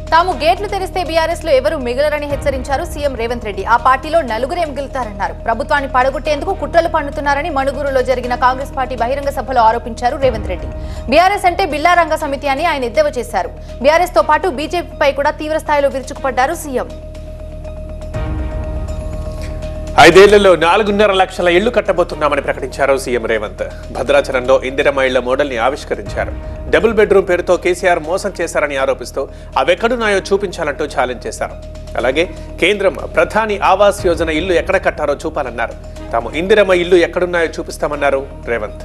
తాము గేట్లు తెరిస్తే బీఆర్ఎస్ లో ఎవరు మిగలరని హెచ్చరించారు సీఎం రేవంత్ రెడ్డి. ఆ పార్టీలో నలుగురే మిగులుతారన్నారు. ప్రభుత్వాన్ని పడగొట్టేందుకు కుట్రలు పన్నుతున్నారని మణుగూరులో జరిగిన కాంగ్రెస్ పార్టీ బహిరంగ సభలో ఆరోపించారు రేవంత్ రెడ్డి. బీఆర్ఎస్ అంటే బిల్లారంగ సమితి అని ఆయన ఎద్దేవా చేశారు. బీఆర్ఎస్ తో పాటు బీజేపీపై కూడా తీవ్ర స్థాయిలో విరుచుకుపడ్డారు సీఎం. 5 ఏళ్లలో 4.5 లక్షల ఇళ్లు కట్టబోతున్నామని ప్రకటించారు సీఎం రేవంత్. భద్రాచలంలో ఇందిరమ్మ ఇళ్ల మోడల్ ని ఆవిష్కరించారు. డబుల్ బెడ్రూమ్ పేరుతో కేసీఆర్ మోసం చేశారని ఆరోపిస్తూ అవెక్కడున్నాయో చూపించాలంటూ ఛాలెంజ్ చేశారు. అలాగే కేంద్రం ప్రధాని ఆవాస్ యోజన ఇల్లు ఎక్కడ కట్టారో చూపాలన్నారు. తాము ఇందిరమ్మ ఇల్లు ఎక్కడున్నాయో చూపిస్తామన్నారు రేవంత్.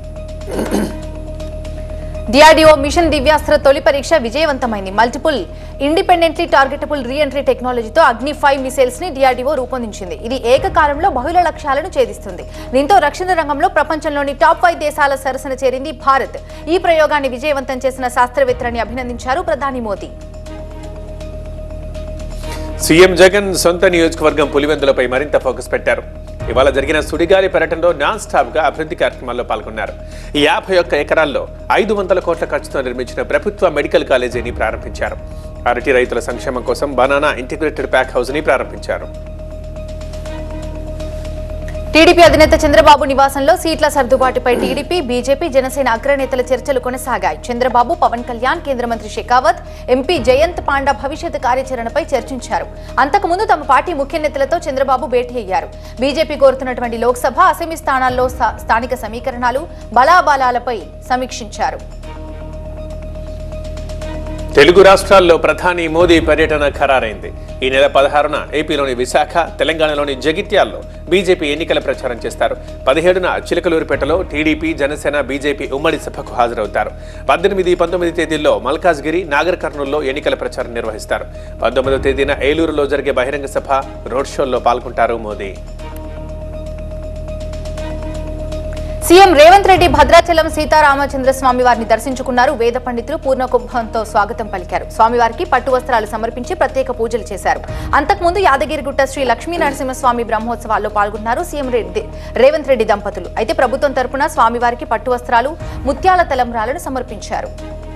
డిఆర్డీఓ మిషన్ దివ్యాస్త్ర తొలి పరీక్ష విజయవంతమైంది. మల్టిపుల్ ఇండిపెండెంట్లీ టార్గెటబుల్ రీఎంట్రీ టెక్నాలజీతో అగ్ని 5 మిసైల్స్ ని డిఆర్డీఓ రూపొందించింది. ఇది ఏకకాలంలో బహుళ లక్ష్యాలను ఛేదిస్తుంది. దీంతో రక్షణ రంగంలో ప్రపంచంలోని టాప్ 5 దేశాల సరసన చేరింది భారత్. ఈ ప్రయోగాన్ని విజయవంతం చేసిన శాస్త్రవేత్తలని అభినందించారు ప్రధాని మోదీ. సీఎం జగన్ సొంత నియోజకవర్గం పులివెందులపై మరింత ఫోకస్ పెట్టారు. ఇవాళ జరిగిన సుడిగాలి పర్యటనలో నాన్ స్టాప్ గా అభివృద్ధి కార్యక్రమాల్లో పాల్గొన్నారు. 51 ఎకరాల్లో 500 కోట్ల ఖర్చుతో నిర్మించిన ప్రభుత్వ మెడికల్ కాలేజీని ప్రారంభించారు. అరటి రైతుల సంక్షేమం కోసం బనానా ఇంటిగ్రేటెడ్ ప్యాక్ హౌస్ ని ప్రారంభించారు. టీడీపీ అధినేత చంద్రబాబు నివాసంలో సీట్ల సర్దుబాటుపై టీడీపీ, బీజేపీ, జనసేన అగ్రనేతల చర్చలు కొనసాగాయి. చంద్రబాబు, పవన్ కళ్యాణ్, కేంద్ర మంత్రి షెకావత్, ఎంపీ జయంత్ పాండా భవిష్యత్ కార్యాచరణపై చర్చించారు. అంతకుముందు తమ పార్టీ ముఖ్య నేతలతో చంద్రబాబు భేటీ అయ్యారు. బీజేపీ కోరుతున్నటువంటి లోక్సభ, అసెంబ్లీ స్థానాల్లో స్థానిక సమీకరణాలు, బలాబలాలపై సమీక్షించారు. తెలుగు రాష్ట్రాల్లో ప్రధాని మోదీ పర్యటన ఖరారైంది. ఈ నెల 16న ఏపీలోని విశాఖ, తెలంగాణలోని జగిత్యాల్లో బీజేపీ ఎన్నికల ప్రచారం చేస్తారు. 17న చిలకలూరుపేటలో టీడీపీ, జనసేన, బీజేపీ ఉమ్మడి సభకు హాజరవుతారు. 18, 19 తేదీల్లో మల్కాజ్గిరి, నాగర్ కర్నూల్లో ఎన్నికల ప్రచారం నిర్వహిస్తారు. 19వ తేదీన ఏలూరులో జరిగే బహిరంగ సభ, రోడ్ షోల్లో పాల్గొంటారు మోదీ. సీఎం రేవంత్ రెడ్డి భద్రాచలం సీతారామచంద్ర స్వామి వారిని దర్శించుకున్నారు. వేద పండితులు పూర్ణకుంభంతో స్వాగతం పలికారు. స్వామివారికి పట్టు వస్త్రాలు సమర్పించి ప్రత్యేక పూజలు చేశారు. అంతకుముందు యాదగిరిగుట్ట శ్రీ లక్ష్మీ నరసింహస్వామి బ్రహ్మోత్సవాల్లో పాల్గొన్నారు సీఎం రేవంత్ రెడ్డి దంపతులు. అయితే ప్రభుత్వం తరపున స్వామివారికి పట్టు వస్త్రాలు, ముత్యాల తలంబ్రాలను సమర్పించారు.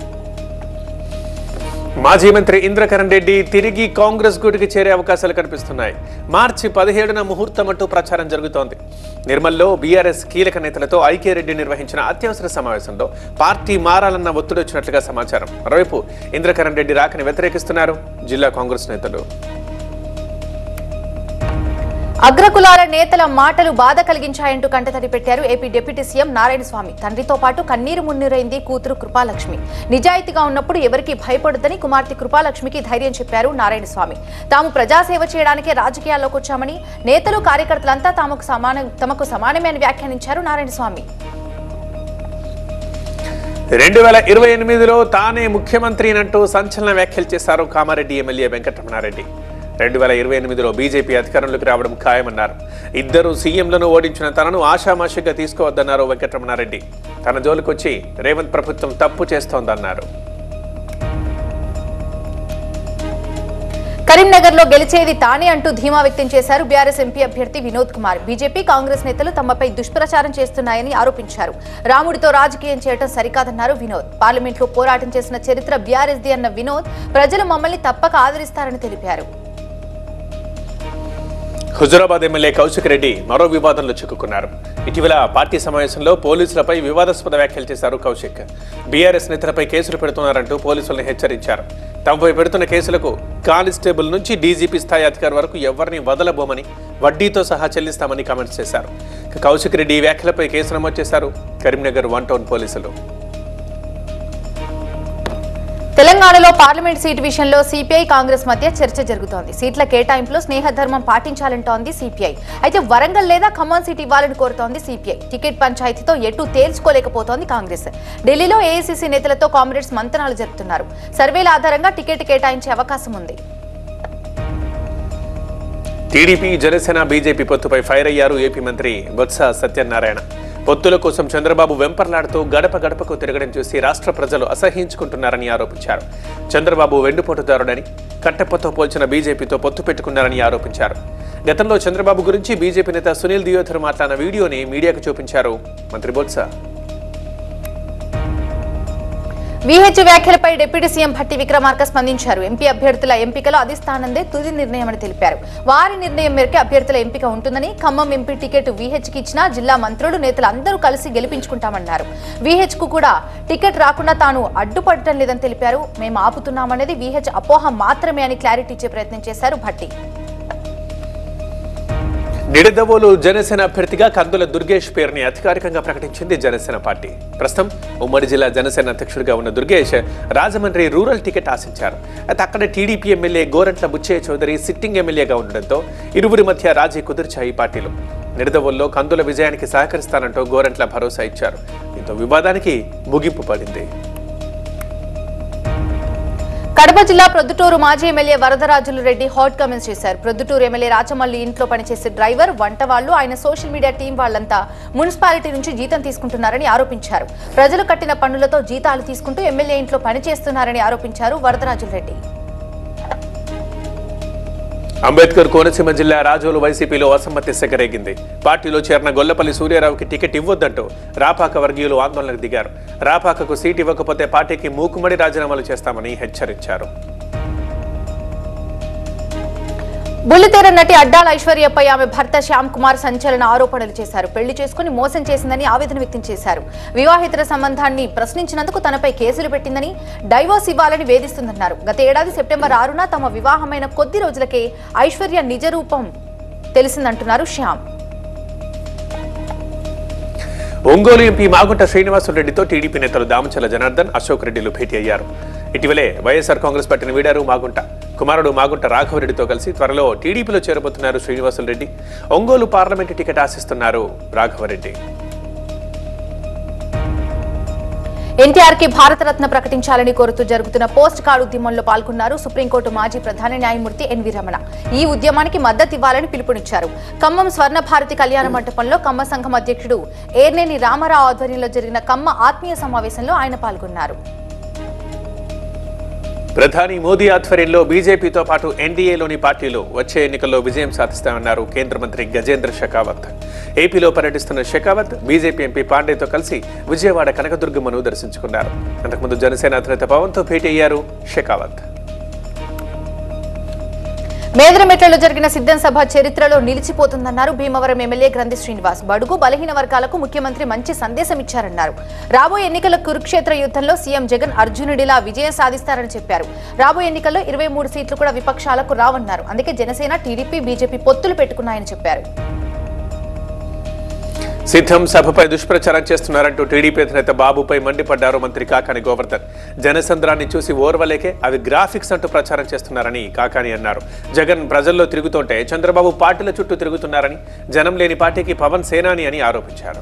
మాజీ మంత్రి ఇంద్రకరణ్ రెడ్డి తిరిగి కాంగ్రెస్ గూటికి చేరే అవకాశాలు కనిపిస్తున్నాయి. మార్చి 17న ముహూర్తం అంటూ ప్రచారం జరుగుతోంది. నిర్మల్లో బీఆర్ఎస్ కీలక నేతలతో ఐకే రెడ్డి నిర్వహించిన అత్యవసర సమావేశంలో పార్టీ మారాలన్న ఒత్తిడి వచ్చినట్లుగా సమాచారం. మరోవైపు ఇంద్రకరణ్ రెడ్డి రాకని వ్యతిరేకిస్తున్నారు జిల్లా కాంగ్రెస్ నేతలు. అగ్రకులాల నేతల మాటలు బాధ కలిగించాయంటూ కంటతడి పెట్టారు ఏపీ డిప్యూటీ సీఎం నారాయణస్వామి. తండ్రితో పాటు కన్నీరు మున్నీరైంది కూతురు కృపాలక్ష్మి. నిజాయితీగా ఉన్నప్పుడు ఎవరికీ భయపడొద్దని కుమార్తె కృపాలక్ష్మికి ధైర్యం చెప్పారు నారాయణస్వామి. తాము ప్రజాసేవ చేయడానికే రాజకీయాల్లోకి వచ్చామని, నేతలు కార్యకర్తలంతా తమకు సమానమే అని వ్యాఖ్యానించారు నారాయణస్వామి. 2028లో తానే ముఖ్యమంత్రినంటూ సంచలన వ్యాఖ్యలు చేశారు కామారెడ్డి ఎమ్మెల్యే వెంకటరమణారెడ్డి. 2028లో బీజేపీ అధికారంలోకి రావడం ఖాయమన్నారు. ఇద్దరు సీఎంలను ఓడించిన తనను ఆషామాషిగా తీసుకోవద్దన్నారు వెంకటరమణారెడ్డి. తన జోలికొచ్చి రేవంత్ ప్రభుత్వం తప్పు చేస్తోందన్నారు. కరీంనగర్ లో గెలిచేది తానే అంటూ ధీమా వ్యక్తం చేశారు బీఆర్ఎస్ ఎంపీ అభ్యర్థి వినోద్ కుమార్. బీజేపీ, కాంగ్రెస్ నేతలు తమపై దుష్ప్రచారం చేస్తున్నాయని ఆరోపించారు. రాముడితో రాజకీయం చేయడం సరికాదన్నారు వినోద్. పార్లమెంట్ లో పోరాటం చేసిన చరిత్ర బీఆర్ఎస్ది అన్న వినోద్, ప్రజలు మమ్మల్ని తప్పక ఆదరిస్తారని తెలిపారు. హుజురాబాద్ ఎమ్మెల్యే కౌశిక్ రెడ్డి మరో వివాదంలో చిక్కుకున్నారు. ఇటీవల పార్టీ సమావేశంలో పోలీసులపై వివాదాస్పద వ్యాఖ్యలు చేశారు కౌశిక్. బీఆర్ఎస్ నేతలపై కేసులు పెడుతున్నారంటూ పోలీసులను హెచ్చరించారు. తమపై పెడుతున్న కేసులకు కానిస్టేబుల్ నుంచి డీజీపీ స్థాయి అధికారి వరకు ఎవరిని వదలబోమని, వడ్డీతో సహా చెల్లిస్తామని కామెంట్స్ చేశారు. కౌశిక్ రెడ్డి ఈ వ్యాఖ్యలపై కేసు నమోదు చేశారు కరీంనగర్ 1 టౌన్ పోలీసులు. తెలంగాణలో పార్లమెంట్ సీటు విషయంలో సిపిఐ, కాంగ్రెస్ మధ్య చర్చ జరుగుతోంది. సీట్ల కేటాయింపులో స్నేహధర్మం పాటించాలంటోంది సిపిఐ. అయితే వరంగల్ లేదా ఖమ్మం సీటు ఇవ్వాలని కోరుతోంది సిపిఐ. టికెట్ పంచాయతీతో ఎటు తేల్చుకోలేకపోతోంది కాంగ్రెస్. ఢిల్లీలో ఏఐసీసీ నేతలతో కామ్రేడ్స్ మంతనాలు జరుపుతున్నారు. సర్వేల ఆధారంగా టికెట్ కేటాయించే అవకాశం ఉంది. టీడీపీ, జనసేన, బీజేపీ పొత్తుపై ఫైర్ అయ్యారు ఏపీ మంత్రి బొత్స సత్యనారాయణ. పొత్తుల కోసం చంద్రబాబు వెంపర్లాడుతూ గడప గడపకు తిరగడం చూసి రాష్ట్ర ప్రజలు అసహ్యించుకుంటున్నారని ఆరోపించారు. చంద్రబాబు వెండుపోటుదారుడని, కట్టెప్పతో పోల్చిన బీజేపీతో పొత్తు పెట్టుకున్నారని ఆరోపించారు. గతంలో చంద్రబాబు గురించి బీజేపీ నేత సునీల్ దియోధర్ మాట్లాడిన వీడియోని మీడియాకు చూపించారు మంత్రి బొత్స. వీహెచ్ వ్యాఖ్యలపై డిప్యూటీ సీఎం భట్టి విక్రమార్క స్పందించారు. ఎంపీ అభ్యర్థుల ఎంపికలో అధిష్టానందే తుది నిర్ణయమని తెలిపారు. వారి నిర్ణయం మేరకు అభ్యర్థుల ఎంపిక ఉంటుందని, ఖమ్మం ఎంపీ టికెట్ వీహెచ్కి ఇచ్చినా జిల్లా మంత్రులు నేతలు అందరూ కలిసి గెలిపించుకుంటామన్నారు. వీహెచ్ కు కూడా టికెట్ రాకుండా తాను అడ్డుపడటం లేదని తెలిపారు. మేము ఆపుతున్నామనేది వీహెచ్ అపోహ మాత్రమే అని క్లారిటీ ఇచ్చే ప్రయత్నం చేశారు భట్టి. నిడదవోలు జనసేన అభ్యర్థిగా కందుల దుర్గేష్ పేరుని అధికారికంగా ప్రకటించింది జనసేన పార్టీ. ప్రస్తుతం ఉమ్మడి జిల్లా జనసేన అధ్యక్షుడిగా ఉన్న దుర్గేష్ రాజమండ్రి రూరల్ టికెట్ ఆశించారు. అయితే అక్కడ TDP MLA Gorantla Butchaiah Chowdary sitting ఎమ్మెల్యేగా ఉండడంతో ఇరువురి మధ్య రాజీ కుదిర్చాయి పార్టీలు. నిడదవోల్లో కందుల విజయానికి సహకరిస్తానంటూ గోరంట్ల భరోసా ఇచ్చారు. దీంతో వివాదానికి ముగింపు పడింది. కడప జిల్లా ప్రొద్దుటూరు మాజీ MLA Varadarajulu Reddy hot comments చేశారు. ప్రొద్దుటూరు ఎమ్మెల్యే రాచమల్లి ఇంట్లో పనిచేసే డ్రైవర్, వంట వాళ్ళు, ఆయన సోషల్ మీడియా టీం వాళ్లంతా మున్సిపాలిటీ నుంచి జీతం తీసుకుంటున్నారని ఆరోపించారు. ప్రజలు కట్టిన పన్నులతో జీతాలు తీసుకుంటూ ఎమ్మెల్యే ఇంట్లో పనిచేస్తున్నారని ఆరోపించారు వరదరాజులు రెడ్డి. అంబేద్కర్ కోనసీమ జిల్లా రాజోలు వైసీపీలో అసమ్మతి సెగరేగింది. పార్టీలో చేరిన గొల్లపల్లి సూర్యారావుకి టికెట్ ఇవ్వొద్దంటూ రాపాక వర్గీయులు ఆందోళనకు దిగారు. రాపాకకు సీటు ఇవ్వకపోతే పార్టీకి మూకుమ్మడి రాజీనామాలు చేస్తామని హెచ్చరించారు. బుల్లితెర నటి అడ్డాల ఐశ్వర్యపై ఆమె భర్త శ్యామ్ కుమార్ సంచలన ఆరోపణలు చేశారు. పెళ్లి చేసుకుని మోసం చేసిందని ఆవేదన వ్యక్తం చేశారు. వివాహితర సంబంధాన్ని ప్రశ్నించినందుకు తనపై కేసులు పెట్టిందని, డైవోర్స్ ఇవ్వాలని వేధిస్తుందన్నారు. గత ఏడాది సెప్టెంబర్ 6న తమ వివాహమైన కొద్ది రోజులకే ఐశ్వర్య నిజ రూపం తెలిసిందంటున్నారు శ్యామ్. ఒంగోలు ఎంపీ మాగుంట శ్రీనివాసరెడ్డితో టీడీపీ నేతలు దామచల జనార్దన్, అశోక్ రెడ్డిలు భేటీ అయ్యారు. ఇటీవలే వైఎస్ఆర్ కాంగ్రెస్ పార్టీని వీడారు మాగుంట. కుమారుడు మాగుంట రాఘవరెడ్డితో కలిసి త్వరలో టీడీపీలో చేరబోతున్నారు శ్రీనివాసరెడ్డి. ఒంగోలు పార్లమెంటు టికెట్ ఆశిస్తున్నారు రాఘవరెడ్డి. ఎన్టీఆర్ కి భారతరత్న ప్రకటించాలని కోరుతూ జరుగుతున్న పోస్ట్ కార్డు ఉద్యమంలో పాల్గొన్నారు సుప్రీంకోర్టు మాజీ ప్రధాన న్యాయమూర్తి ఎన్వి రమణ. ఈ ఉద్యమానికి మద్దతు ఇవ్వాలని పిలుపునిచ్చారు. ఖమ్మం స్వర్ణ భారతి కళ్యాణ మంటపంలో కమ్మ సంఘం అధ్యక్షుడు ఏర్నేని రామారావు ఆధ్వర్యంలో జరిగిన కమ్మ ఆత్మీయ సమావేశంలో ఆయన పాల్గొన్నారు. ప్రధాని మోదీ ఆధ్వర్యంలో బీజేపీతో పాటు ఎన్డీఏలోని పార్టీలు వచ్చే ఎన్నికల్లో విజయం సాధిస్తామన్నారు కేంద్ర మంత్రి గజేంద్ర షెకావత్. ఏపీలో పర్యటిస్తున్న షెకావత్ బీజేపీ ఎంపీ పాండేతో కలిసి విజయవాడ కనకదుర్గమ్మను దర్శించుకున్నారు. అంతకుముందు జనసేన అధినేత పవన్తో భేటీ అయ్యారు షెకావత్. మేదరమెట్లలో జరిగిన సిద్ధం సభ చరిత్రలో నిలిచిపోతుందన్నారు భీమవరం ఎమ్మెల్యే గ్రంథి శ్రీనివాస్. బడుగు బలహీన వర్గాలకు ముఖ్యమంత్రి మంచి సందేశం ఇచ్చారన్నారు. రాబోయే ఎన్నికల కురుక్షేత్ర యుద్ధంలో సీఎం జగన్ అర్జునుడిలా విజయం సాధిస్తారని చెప్పారు. రాబోయే ఎన్నికల్లో 23 సీట్లు కూడా విపక్షాలకు రావన్నారు. అందుకే జనసేన, టీడీపీ, బీజేపీ పొత్తులు పెట్టుకున్నాయని చెప్పారు. సిద్ధం సభపై దుష్ప్రచారం చేస్తున్నారంటూ టీడీపీ అధినేత బాబుపై మండిపడ్డారు మంత్రి కాకాని గోవర్ధన్. జనసంద్రాన్ని చూసి ఓర్వలేకే అవి గ్రాఫిక్స్ అంటూ ప్రచారం చేస్తున్నారని కాకాని అన్నారు. జగన్ ప్రజల్లో తిరుగుతుంటే చంద్రబాబు పార్టీల చుట్టూ తిరుగుతున్నారని, జనం లేని పార్టీకి పవన్ సేనాని అని ఆరోపించారు.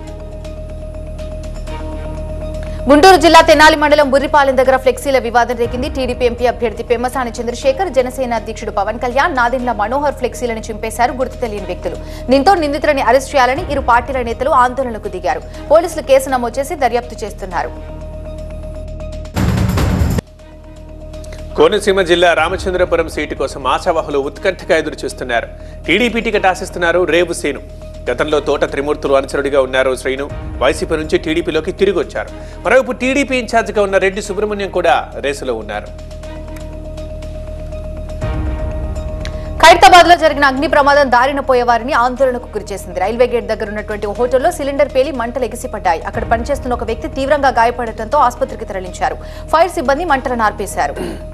గుంటూరు జిల్లా తెనాలి మండలం బుర్రిపాలెం దగ్గర ఫ్లెక్సీల వివాదం రేగింది. టీడీపీ ఎంపీ అభ్యర్థి పెమ్మసాని చంద్రశేఖర్, జనసేన అధ్యక్షుడు పవన్ కళ్యాణ్, నాదెండ్ల మనోహర్ ఫ్లెక్సీలను చింపేశారు గుర్తు తెలియని వ్యక్తులు. దీంతో నిందితులని అరెస్ట్ చేయాలని ఇరు పార్టీల నేతలు ఆందోళనకు దిగారు. పోలీసులు కేసు నమోదు చేసి దర్యాప్తు చేస్తున్నారు. కోనసీమ జిల్లా రామచంద్రపురం సీటు కోసం ఆశావాహులు ఉత్కంఠగా ఎదురు చూస్తున్నారు. టీడీపీ టికెట్ ఆశిస్తున్నారు రేవు శ్రీను. గతంలో తోట త్రిమూర్తులు అనుచరుడిగా ఉన్నారు శ్రీను. వైసీపీ నుంచి టీడీపీలోకి తిరిగి వచ్చారు. మరోవైపు టీడీపీ ఇన్ఛార్జిగా ఉన్న రెడ్డి సుబ్రహ్మణ్యం కూడా రేసులో ఉన్నారు. ఖైరతాబాద్ లో జరిగిన అగ్ని ప్రమాదం దారిన పోయేవారిని ఆందోళనకు గురిచేసింది. రైల్వే గేట్ దగ్గర ఉన్నటువంటి హోటల్లో సిలిండర్ పేలి మంటలు ఎగిసిపడ్డాయి. అక్కడ పనిచేస్తున్న ఒక వ్యక్తి తీవ్రంగా గాయపడటంతో ఆసుపత్రికి తరలించారు. ఫైర్ సిబ్బంది మంటలను ఆర్పేశారు.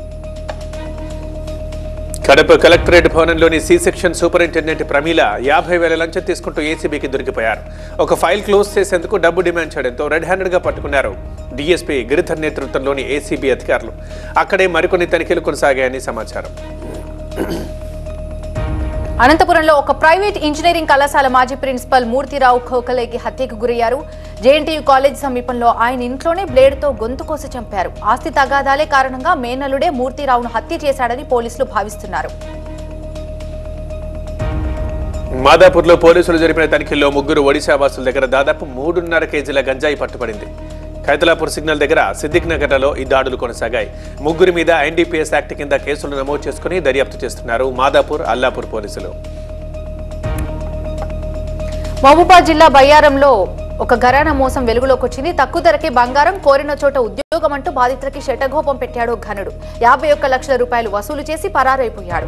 కడప కలెక్టరేట్ భవనంలోని సి సెక్షన్ సూపరింటెండెంట్ ప్రమీల 50,000 లంచం తీసుకుంటూ ఏసీబీకి దొరికిపోయారు. ఒక ఫైల్ క్లోజ్ చేసేందుకు డబ్బు డిమాండ్ చేయడంతో రెడ్ హ్యాండెడ్ గా పట్టుకున్నారు డీఎస్పీ గిరిధర్ నేతృత్వంలోని ఏసీబీ అధికారులు. అక్కడే మరికొన్ని తనిఖీలు కొనసాగాయని సమాచారం. అనంతపురంలో ఒక ప్రైవేట్ ఇంజనీరింగ్ కళాశాల మాజీ ప్రిన్సిపల్ మూర్తిరావు ఖోఖలేకి హత్యకు గురయ్యారు. జేఎన్టీయూ కాలేజ్ సమీపంలో ఆయన ఇంట్లోనే బ్లేడ్తో గొంతు కోసి చంపారు. ఆస్తి తగాదాలే కారణంగా మేనల్లుడే మూర్తిరావును హత్య చేశాడని పోలీసులు భావిస్తున్నారు. మాదాపూర్లో పోలీసులు జరిపిన తనిఖీల్లో 3 ఒడిశా వాసుల దగ్గర దాదాపు 3.5 కేజీల గంజాయి పట్టుబడింది. ఖైతలాపూర్ సిగ్నల్ దగ్గర సిద్దిక్ నగర్లో ఈ దాడులు కొనసాగాయి. 3 మీద ఎన్డీపీఎస్ యాక్ట్ కింద కేసులు నమోదు చేసుకుని దర్యాప్తు చేస్తున్నారు మాదాపూర్, అల్లాపూర్ పోలీసులు. మహబూబాద్ జిల్లా బయ్యారంలో ఒక ఘరానా మోసం వెలుగులోకి వచ్చింది. తక్కువ ధరకే బంగారం, కోరిన చోట ఉద్యోగం అంటూ బాధితులకి శటగోపం పెట్టాడు ఘనుడు. 51 లక్షల రూపాయలు వసూలు చేసి పరారైపోయాడు.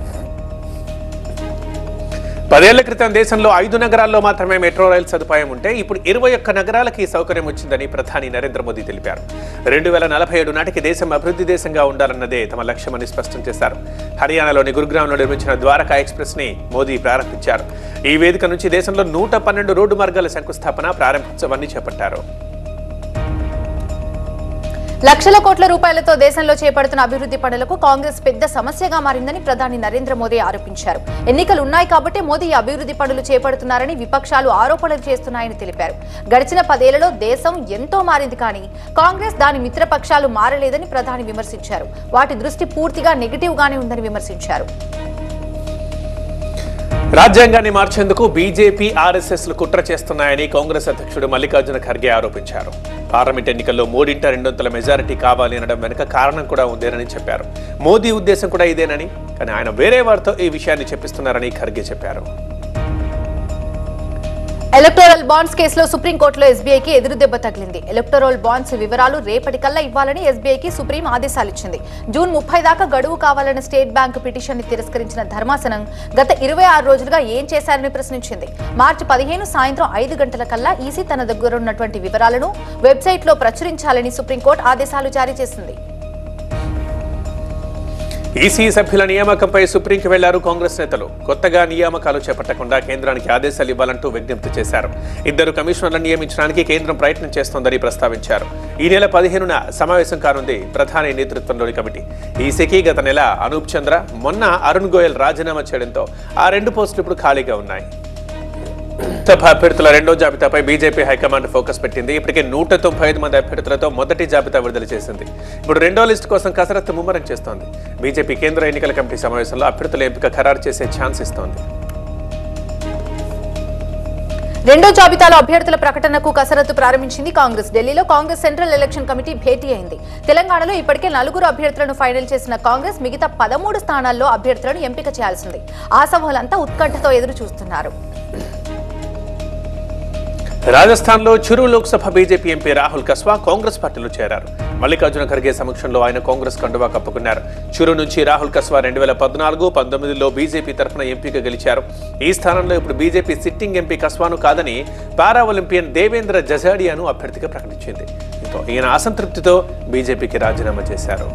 10 ఏళ్ల క్రితం దేశంలో 5 నగరాల్లో మాత్రమే మెట్రో రైలు సదుపాయం ఉంటే ఇప్పుడు 21 నగరాలకి ఈ సౌకర్యం వచ్చిందని ప్రధాని నరేంద్ర మోదీ తెలిపారు. 2047 నాటికి దేశం అభివృద్ధి దేశంగా ఉండాలన్నదే తమ లక్ష్యమని స్పష్టం చేశారు. హర్యానాలోని గురుగ్రామ్లో నిర్మించిన ద్వారకా ఎక్స్ప్రెస్ ని మోదీ ప్రారంభించారు. ఈ వేదిక నుంచి దేశంలో 112 రోడ్డు మార్గాల శంకుస్థాపన, ప్రారంభోత్సవాన్ని చేపట్టారు. లక్షల కోట్ల రూపాయలతో దేశంలో చేపడుతున్న అభివృద్ధి పనులకు కాంగ్రెస్ పెద్ద సమస్యగా మారిందని ప్రధాని నరేంద్ర మోదీ ఆరోపించారు. ఎన్నికలు ఉన్నాయి కాబట్టి మోదీ ఈ అభివృద్ధి పనులు చేపడుతున్నారని విపక్షాలు ఆరోపణలు చేస్తున్నాయని తెలిపారు. గడిచిన 10 ఏళ్లలో దేశం ఎంతో మారింది కానీ కాంగ్రెస్ దాని మిత్రపక్షాలు మారలేదని ప్రధాని విమర్శించారు. వాటి దృష్టి పూర్తిగా నెగిటివ్ గానే ఉందని విమర్శించారు. రాజ్యాంగాన్ని మార్చేందుకు బీజేపీ, ఆర్ఎస్ఎస్లు కుట్ర చేస్తున్నాయని కాంగ్రెస్ అధ్యక్షుడు మల్లికార్జున ఖర్గే ఆరోపించారు. పార్లమెంట్ ఎన్నికల్లో మోడీంట 200 మెజారిటీ కావాలి అనడం వెనుక కారణం కూడా ఉందేనని చెప్పారు. మోదీ ఉద్దేశం కూడా ఇదేనని, కానీ ఆయన వేరే వారితో ఈ విషయాన్ని చెప్పిస్తున్నారని ఖర్గే చెప్పారు. ఎలక్టోరల్ బాండ్స్ కేసులో సుప్రీంకోర్టులో ఎస్బీఐకి ఎదురుదెబ్బ తగిలింది. ఎలక్టోరల్ బాండ్స్ వివరాలు రేపటికల్లా ఇవ్వాలని ఎస్బీఐకి సుప్రీం ఆదేశాలిచ్చింది. జూన్ 30 దాకా గడువు కావాలన్న స్టేట్ బ్యాంక్ పిటిషన్ ని తిరస్కరించిన ధర్మాసనం గత 26 రోజులుగా ఏం చేశారని ప్రశ్నించింది. మార్చి 15 సాయంత్రం 5 గంటల కల్లా ఈసీ తన దగ్గర ఉన్నటువంటి వివరాలను వెబ్సైట్ లో ప్రచురించాలని సుప్రీంకోర్టు ఆదేశాలు జారీ చేసింది. ఈసీ సభ్యుల నియామకంపై సుప్రీంకి వెళ్లారు కాంగ్రెస్ నేతలు. కొత్తగా నియామకాలు చేపట్టకుండా కేంద్రానికి ఆదేశాలు ఇవ్వాలంటూ విజ్ఞప్తి చేశారు. 2 కమిషనర్లను నియమించడానికి కేంద్రం ప్రయత్నం చేస్తోందని ప్రస్తావించారు. ఈ నెల 15న సమావేశం కానుంది ప్రధాని నేతృత్వంలోని కమిటీ. ఈసీకి గత నెల అనూప్ చంద్ర, మొన్న అరుణ్ గోయల్ రాజీనామా చేయడంతో ఆ 2 పోస్టులు ఇప్పుడు ఖాళీగా ఉన్నాయి. సభ అభ్యర్థుల రెండో జాబితాపై బీజేపీ హైకమాండ్ ఫోకస్ పెట్టింది. ఇప్పటికే 195 మంది అభ్యర్థులతో మొదటి జాబితా విడుదల చేసింది. ఇప్పుడు రెండో లిస్టు కోసం కసరత్తు ముమ్మరం చేస్తోంది. బీజేపీ కేంద్ర ఎన్నికల కమిటీ సమావేశంలో అభ్యర్థుల ఎంపిక ఖరారు చేసే ఛాన్స్ ఇస్తోంది. రెండో జాబితాలో అభ్యర్థుల ప్రకటనకు కసరత్తు ప్రారంభించింది కాంగ్రెస్. ఢిల్లీలో కాంగ్రెస్ సెంట్రల్ ఎలక్షన్ కమిటీ భేటీ అయింది. తెలంగాణలో ఇప్పటికే 4 అభ్యర్థులను ఫైనల్ చేసిన కాంగ్రెస్ మిగతా 13 స్థానాల్లో అభ్యర్థులను ఎంపిక చేయాల్సింది. ఆ సభలంతా ఉత్కంఠతో ఎదురు చూస్తున్నారు. రాజస్థాన్లో చురు లోక్సభ బీజేపీ ఎంపీ రాహుల్ కస్వా కాంగ్రెస్ పార్టీలో చేరారు. మల్లికార్జున ఖర్గే సమక్షంలో ఆయన కాంగ్రెస్ కండువా కప్పుకున్నారు. చురు నుంచి రాహుల్ కస్వా 2014, 19లో బీజేపీ తరఫున ఎంపీగా గెలిచారు. ఈ స్థానంలో ఇప్పుడు బీజేపీ సిట్టింగ్ ఎంపీ కస్వాను కాదని పారా ఒలింపియన్ దేవేంద్ర జజాడియాను అభ్యర్థిగా ప్రకటించింది. దీంతో ఈయన అసంతృప్తితో బీజేపీకి రాజీనామా చేశారు.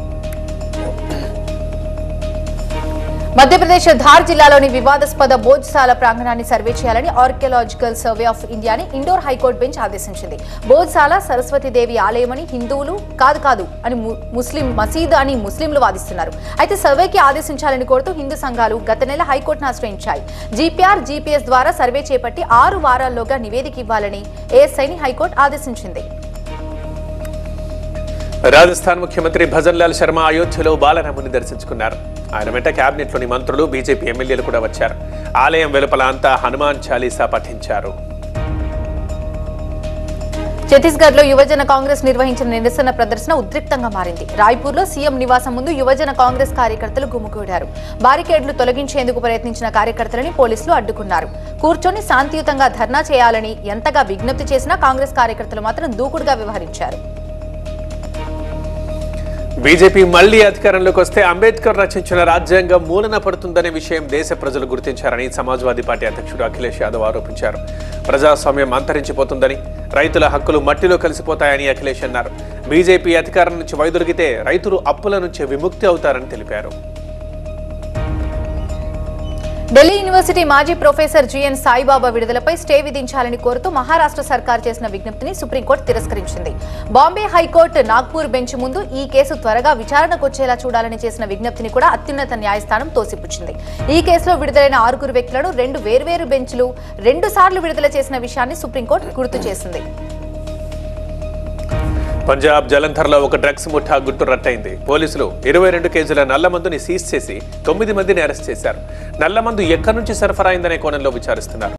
మధ్యప్రదేశ్ ధార్ జిల్లాలోని వివాదాస్పద భోజ్శాల ప్రాంగణాన్ని సర్వే చేయాలని ఆర్కియాలజికల్ సర్వే ఆఫ్ ఇండియాని ఇండోర్ హైకోర్టు బెంచ్ ఆదేశించింది. భోజ్శాల సరస్వతీదేవి ఆలయమని హిందువులు కాదు అని ముస్లిం మసీద్ అని ముస్లింలు వాదిస్తున్నారు. అయితే సర్వేకి ఆదేశించాలని కోరుతూ హిందూ సంఘాలు గత నెల హైకోర్టును ఆశ్రయించాయి. జీపీఆర్, జీపీఎస్ ద్వారా సర్వే చేపట్టి 6 వారాల్లోగా నివేదిక ఇవ్వాలని ఏఎస్ఐని హైకోర్టు ఆదేశించింది. రాజస్థాన్ ముఖ్యమంత్రి భజన్ లాల్ శర్మ అయోధ్యలో బాలరాముని దర్శించుకున్నారు. ఆయన వెంట కేబినెట్లోని మంత్రులు, బీజేపీ ఎమ్మెల్యేలు కూడా వచ్చారు. ఆలయం వెలుపల అంతా హనుమాన్ చాలీసా పఠించారు. ఛత్తీస్గఢ్ లో యువజన కాంగ్రెస్ నిర్వహించిన నిరసన ప్రదర్శన ఉద్రిక్తంగా మారింది. రాయ్పూర్ లో సీఎం నివాసం ముందు యువజన కాంగ్రెస్ కార్యకర్తలు గుమిగూడారు. బారికేడ్లు తొలగించేందుకు ప్రయత్నించిన కార్యకర్తలని పోలీసులు అడ్డుకున్నారు. కూర్చొని శాంతియుతంగా ధర్నా చేయాలని ఎంతగా విజ్ఞప్తి చేసినా కాంగ్రెస్ కార్యకర్తలు మాత్రం దూకుడుగా వ్యవహరించారు. బీజేపీ మళ్లీ అధికారంలోకి వస్తే అంబేద్కర్ రచించిన రాజ్యాంగం మూలన పడుతుందనే విషయం దేశ ప్రజలు గుర్తించారని సమాజ్వాదీ పార్టీ అధ్యక్షుడు అఖిలేష్ యాదవ్ ఆరోపించారు. ప్రజాస్వామ్యం అంతరించిపోతుందని, రైతుల హక్కులు మట్టిలో కలిసిపోతాయని అఖిలేష్ అన్నారు. బీజేపీ అధికారం నుంచి వైదొలిగితే రైతులు అప్పుల నుంచి విముక్తి అవుతారని తెలిపారు. ఢిల్లీ యూనివర్సిటీ మాజీ ప్రొఫెసర్ జిఎన్ సాయిబాబా విడుదలపై స్టే విధించాలని కోరుతూ మహారాష్ట్ర సర్కార్ చేసిన విజ్ఞప్తిని సుప్రీంకోర్టు తిరస్కరించింది. బాంబే హైకోర్టు నాగ్పూర్ బెంచ్ ముందు ఈ కేసు త్వరగా విచారణకు వచ్చేలా చూడాలని చేసిన విజ్ఞప్తిని కూడా అత్యున్నత న్యాయస్థానం తోసిపుచ్చింది. ఈ కేసులో విడుదలైన 6 వ్యక్తులను 2 వేర్వేరు బెంచ్లు 2 సార్లు విడుదల చేసిన విషయాన్ని సుప్రీంకోర్టు గుర్తు చేసింది. పంజాబ్ జలంధర్లో ఒక డ్రగ్స్ ముఠా గుట్టు రట్టయింది. పోలీసులు 22 కేజీల నల్లమందుని సీజ్ చేసి 9 మందిని అరెస్ట్ చేశారు. నల్లమందు ఎక్కడి నుంచి సరఫరా అయిందనే కోణంలో విచారిస్తున్నారు.